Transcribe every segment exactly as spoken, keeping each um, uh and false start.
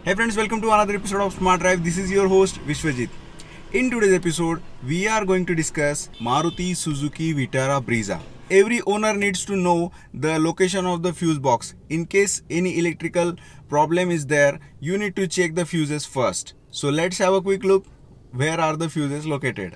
Hey friends, welcome to another episode of Smart Drive. This is your host Vishwajit. In today's episode, we are going to discuss Maruti Suzuki Vitara Brezza. Every owner needs to know the location of the fuse box. In case any electrical problem is there, you need to check the fuses first. So let's have a quick look. Where are the fuses located?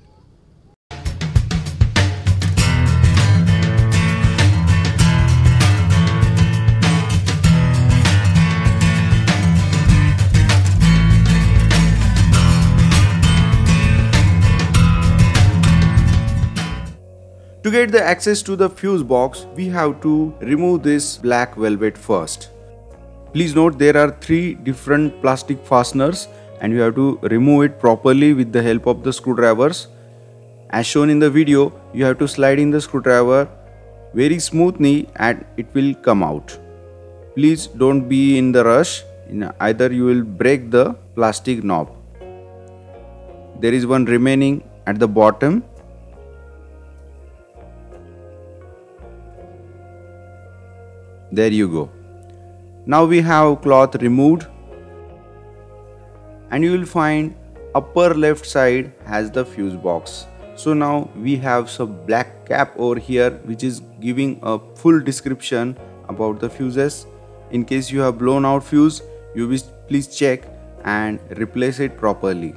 To get the access to the fuse box, we have to remove this black velvet first. Please note there are three different plastic fasteners and you have to remove it properly with the help of the screwdrivers. As shown in the video, you have to slide in the screwdriver very smoothly and it will come out. Please don't be in the rush, either you will break the plastic knob. There is one remaining at the bottom. There you go. Now we have cloth removed and you will find upper left side has the fuse box. So now we have some black cap over here which is giving a full description about the fuses. In case you have blown out fuse, you will please check and replace it properly.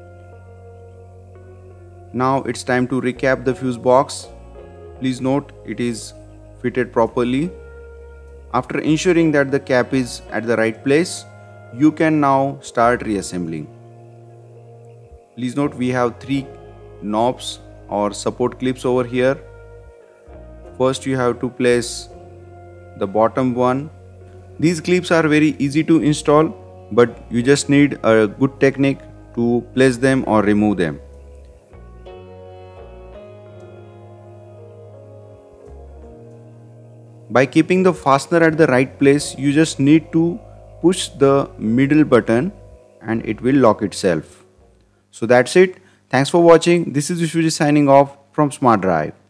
Now it's time to recap the fuse box. Please note it is fitted properly. After ensuring that the cap is at the right place, you can now start reassembling. Please note we have three knobs or support clips over here. First you have to place the bottom one. These clips are very easy to install, but you just need a good technique to place them or remove them. By keeping the fastener at the right place, you just need to push the middle button and it will lock itself. So that's it. Thanks for watching. This is Vishwajit signing off from Smart Drive.